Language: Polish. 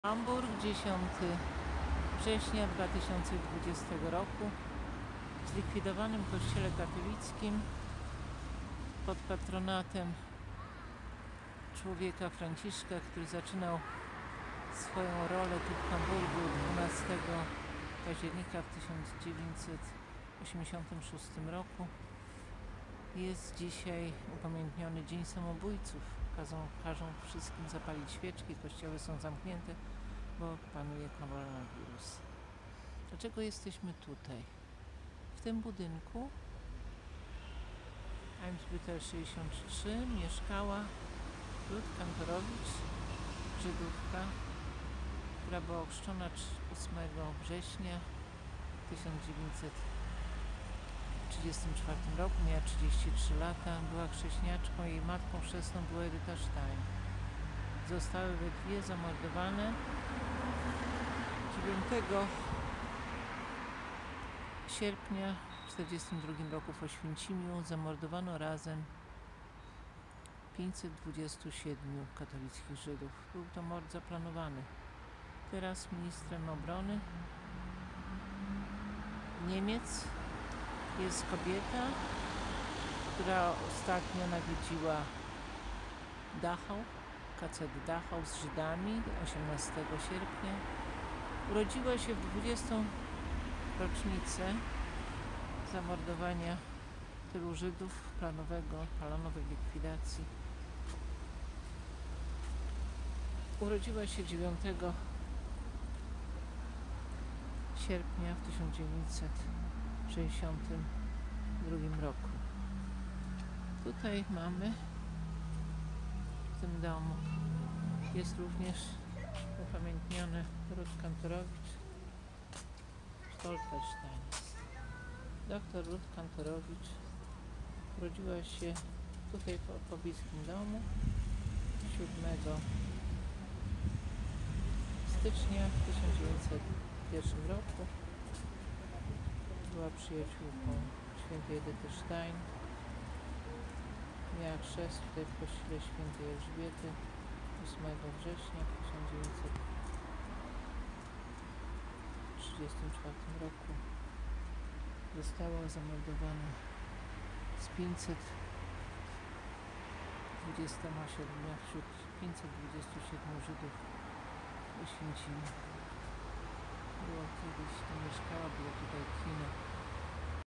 Hamburg, 10 września 2020 roku. W zlikwidowanym kościele katolickim pod patronatem człowieka Franciszka, który zaczynał swoją rolę tu w Hamburgu 12 października w 1986 roku, jest dzisiaj upamiętniony Dzień Samobójców. Każą wszystkim zapalić świeczki, kościoły są zamknięte, bo panuje koronawirus. Dlaczego jesteśmy tutaj? W tym budynku Eimsbüttel 63 mieszkała Ruth Kantorowicz, Żydówka, która była ochrzczona 8 września 1934 roku, miała 33 lata, była chrześcijaczką, jej matką chrzestną była Edyta Stein. Zostały we dwie zamordowane 9 sierpnia w 1942 roku w Oświęcimiu. Zamordowano razem 527 katolickich Żydów. Był to mord zaplanowany. Teraz ministrem obrony Niemiec jest kobieta, która ostatnio nawiedziła Dachau, KZ Dachau z Żydami 18 sierpnia. Urodziła się w 20. rocznicę zamordowania tylu Żydów, planowej likwidacji. Urodziła się 9 sierpnia w 1962 roku. Tutaj mamy, w tym domu, jest również upamiętniony Ruth Kantorowicz, Stolperstein. Dr Ruth Kantorowicz urodziła się tutaj w pobliskim domu 7 stycznia w 1901 roku. Była przyjaciółką świętej Edyty Stein. Miała chrzest tutaj w kościele świętej Elżbiety 8 września w 1934 roku. Została zamordowana z 527 wśród 527 Żydów w Oświęcimiu. Było kiedyś, tu mieszkała, było tutaj kino.